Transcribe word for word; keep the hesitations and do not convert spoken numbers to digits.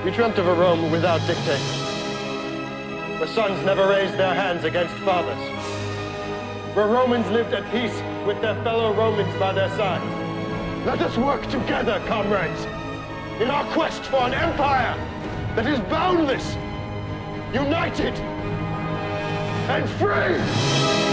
We dreamt of a Rome without dictators, where sons never raised their hands against fathers, where Romans lived at peace with their fellow Romans by their sides. Let us work together, comrades, in our quest for an empire that is boundless, united, and free!